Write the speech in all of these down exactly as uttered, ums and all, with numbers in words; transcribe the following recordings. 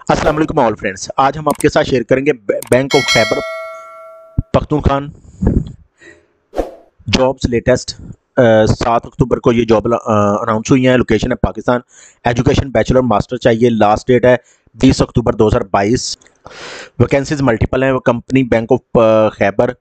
अस्सलाम वालेकुम all friends. आज हम आपके साथ शेयर करेंगे bank of Khyber Pakhtunkhwa jobs latest. सात अक्टूबर को ये जॉब अनाउंस हुई है। लोकेशन है पाकिस्तान। एजुकेशन बैचलर मास्टर चाहिए। लास्ट डेट है बीस अक्टूबर दो हज़ार बाईस। वैकेंसीज मल्टीपल हैं। Company bank of Khyber.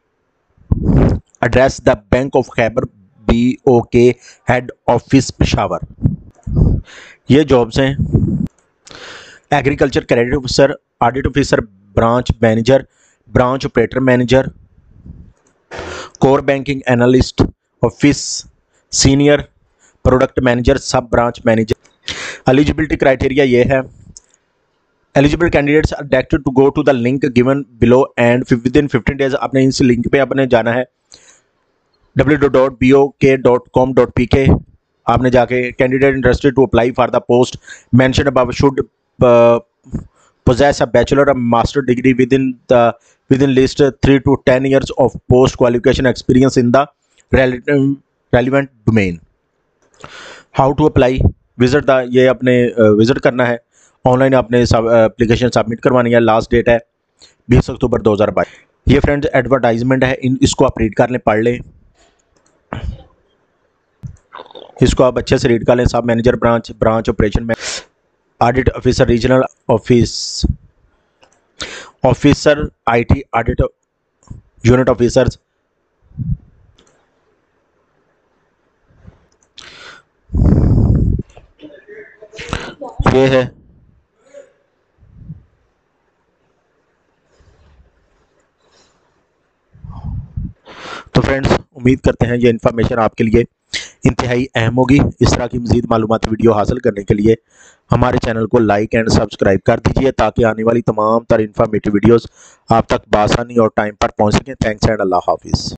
Address the bank of Khyber B O K head office Peshawar. ये जॉब्स हैं agriculture credit officer, audit officer, branch manager, branch operator manager, core banking analyst, office senior, product manager, sub branch manager. Eligibility criteria ये है। Eligible candidates are directed to go to the link given below and within fifteen days आपने इस link पे आपने जाना है W W W dot B O K dot com dot P K. आपने जाके candidate interested to apply for the post mention above should possess a bachelor or master degree within the within least three to ten years of post qualification experience in the relevant relevant domain. How to apply? Visit the ये अपने visit uh, करना है। Online आपने application submit करवानी है। Last date है बीस अक्टूबर दो हज़ार बाईस। ये फ्रेंड्स एडवर्टाइजमेंट है, इन इसको आप रीड कर लें, पढ़ लें, इसको आप अच्छे से रीड कर लें। Sub manager branch branch operation में audit officer, regional office officer, IT audit unit officers, ये है। तो फ्रेंड्स उम्मीद करते हैं ये इन्फॉर्मेशन आपके लिए इंतहाई अहम होगी। इस तरह की मज़ीद मालूमात वीडियो हासिल करने के लिए हमारे चैनल को लाइक एंड सब्सक्राइब कर दीजिए ताकि आने वाली तमाम तर इन्फॉर्मेटिव वीडियोस आप तक बआसानी और टाइम पर पहुंच सकें। थैंक्स एंड अल्लाह हाफिज़।